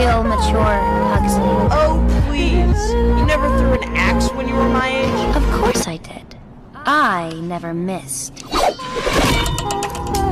real mature, Huxley. Oh, please. You never threw an axe when you were my age? Of course I did. I never missed.